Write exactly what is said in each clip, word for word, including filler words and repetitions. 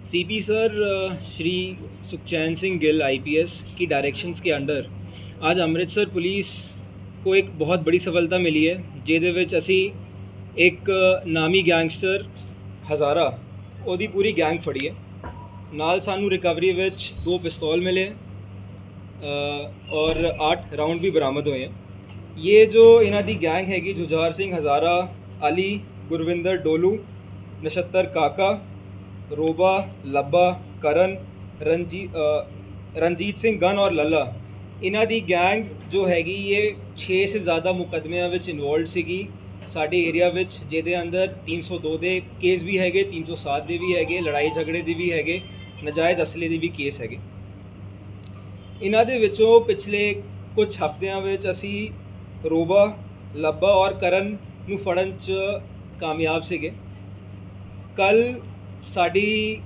CP sir Shri Sukhchain Singh Gill IPS की directions के under आज अमृतसर पुलिस को एक बहुत बड़ी सफलता मिली है, ਜਿਹਦੇ ਵਿੱਚ ਅਸੀਂ एक नामी गैंगस्टर हज़ारा ਉਹਦੀ पूरी गैंग फड़ी है। नाल सानू रिकवरी विच दो पिस्तौल मिले और आठ राउंड भी बरामद हुए हैं। ये जो इन्हां दी गैंग हैगी जुझार सिंह हज़ारा, अली, गुरविंदर डोलू, नशत्तर काका, रोबा, लब्बा, करण, रंजीत रंजीत सिंह गन और लल्ला, इन्हां दी गैंग जो हैगी ये छे से ज़्यादा मुकदमियां विच इन्वॉल्व सीगी साडे एरिया विच, जिहदे अंदर तीन सौ दो दे केस भी हैगे, तीन सौ सात दे भी हैगे, लड़ाई झगड़े दे भी हैगे, नजायज़ असले दे भी केस हैगे। इन्हां दे विचों पिछले कुछ हफ्तियां विच असी रोबा, लब्बा और करण नूं फड़न च कामयाब सीगे। कल साडी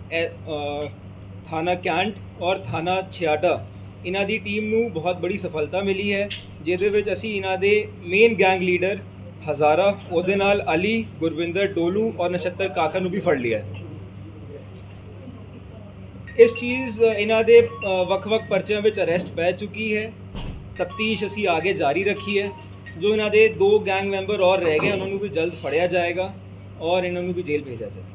थाना कैंट और थाना छियाटा इन्हां दी टीम नूं बहुत बड़ी सफलता मिली है, जिहदे विच असी इन्हां दे मेन गैंग लीडर हज़ारा, उहदे नाल अली, गुरविंदर डोलू और नशत्तर काका नूं भी फड़ लिया है। इस चीज़ इन्हां दे वक् वक् परचियां विच अरेस्ट पै चुकी है। तफ्तीश असी आगे जारी रखी है। जो इन्हां दे दो गैंग मैंबर और रह गए उन्होंने भी जल्द फड़िया जाएगा और इन्होंने भी जेल भेजा जाए।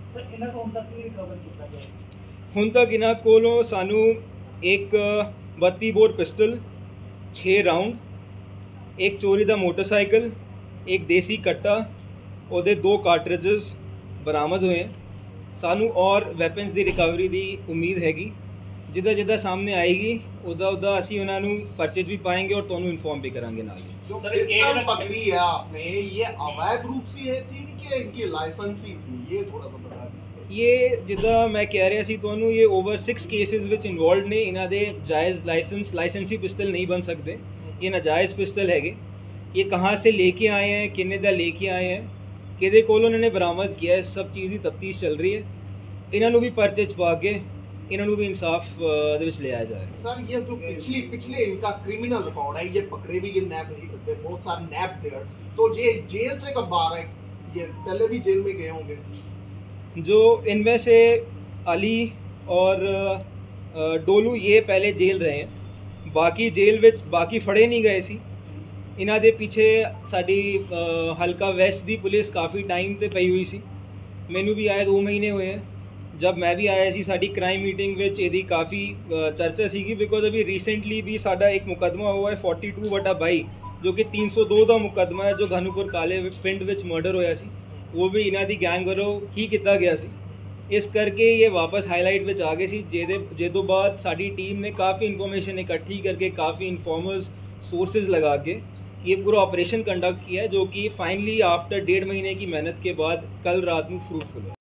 हुण तक इन्हां कोलों सानू एक बत्ती बोर पिस्टल, छे राउंड, एक चोरी दा मोटरसाइकिल, एक देसी कट्टा, उहदे दो कार्ट्रिजेस बरामद हुए हैं। सानू और वैपन्स की रिकवरी की उम्मीद हैगी, जिदा जिदा सामने आएगी उदा उदा असी उन्हां नूं परचे भी पाएंगे और तुहानूं इन्फॉर्म भी करांगे। नाल जो पिस्टल पकड़ी है आपने, ये अवैध रूप से है थी कि इनकी लाइसेंस ही थी, ये थोड़ा सा बता दीजिए। ये जिदा मैं कह रहा सी तुहानूं, ये ओवर सिक्स केसेस विच इन्वॉल्व ने। इन्हां दे जायज़ लाइसेंस लाइसेंसी पिस्टल नहीं बन सकते, ये नाजायज़ पिस्टल हैगे। ये कहाँ से लेके आए हैं, किन्ने दा लेके आए हैं, किहदे कोलों इन्होंने बरामद किया है, सब चीज़ की तफ्तीश चल रही है। इन्हां नूं भी परचे च पा के इन्हां नूं भी इंसाफ दे विच ले आया जाए। सर ये जो पिछली पिछले इनका क्रिमिनल रिकॉर्ड है, ये पकड़े भी, ये नैब बहुत सारे नैब देयर, तो ये जेल से कब बाहर है? ये पहले भी जेल में गए होंगे। जो इनमें से अली और डोलू ये पहले जेल रहे हैं, बाकी जेल विच बाकी फड़े नहीं गए सी। इन्हां दे पीछे साडी हल्का वैस्ट दी पुलिस काफ़ी टाइम ते पई हुई सी। मैनू भी आए दो महीने हुए हैं। जब मैं भी आया सी साडी क्राइम मीटिंग विच इहदी काफ़ी चर्चा सीगी, बिकॉज अभी रिसेंटली भी साडा एक मुकदमा हुआ है फोर्टी टू बटा बाई, जो कि तीन सौ दो का मुकदमा है, जो घानूपुर काले पिंड विच मर्डर होया सी, वो भी इन्हां दी गैंग वालों ही किया गया सी। इस करके ये वापस हाईलाइट विच आ गए सी, जेदे जेदों बाद साडी टीम ने काफ़ी इन्फॉर्मेशन इकट्ठी करके, काफ़ी इन्फॉर्मर्स सोर्सेज लगा के ये पूरा ऑपरेशन कंडक्ट किया है, जो कि फाइनली आफ्टर डेढ़ महीने की मेहनत के बाद कल रात में फ्रूटफुल है।